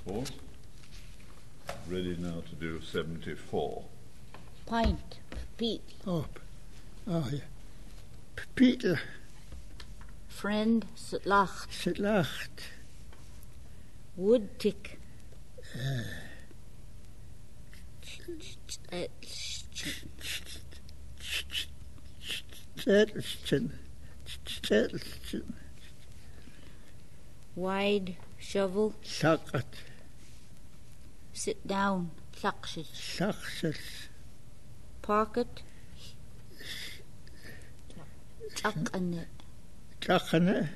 Fourth. Ready now to do 74. Pint, Pete. Oh yeah. Peter. Friend, Sutlacht. Sitlacht. Wood tick. Tetelston. Wide shovel. Sakat. Sit down, Plakshit. Saksels. Pocket. Chakane. Chakane.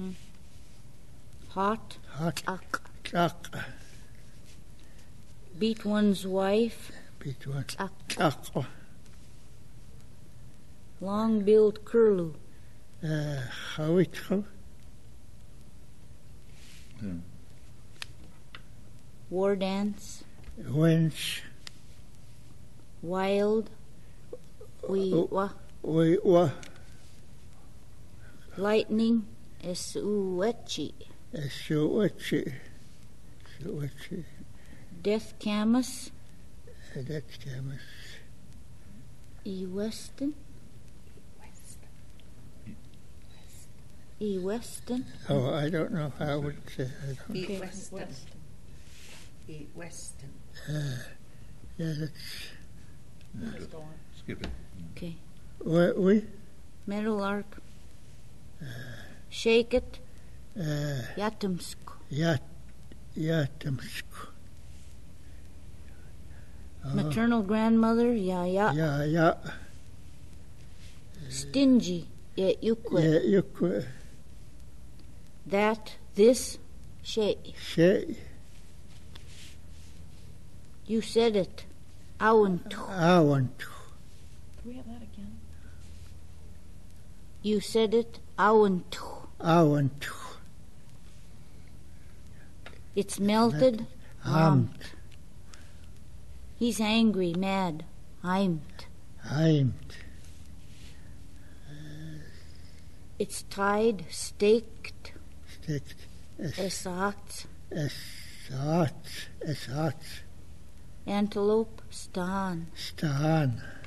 Hot. Hot. Chak. Beat one's wife. Beat one. Chak. Chak. Long-billed curlew. Hawitcho. War dance. Wench. Wild. Wa. Lightning. Esuechi. Suwachi. Death camus. That's camus. Weston. Weston. Oh, I don't know how I would say. I don't. Eat Weston. Eat Weston. Yeah, that's. Skip it. Okay. We. Meadowlark. Shake it. Yatumsk. Yatamsk. Maternal grandmother. Yeah. Stingy. Yukwe. Yeah, you That. This. Shay. You said it. Awantu. I want to. Can we have that again? You said it. Awantu. I want to. It's melted. Amt. He's angry, mad. Heimt. It's tied, staked. Esat. Esat. Antelope, stan. Stan.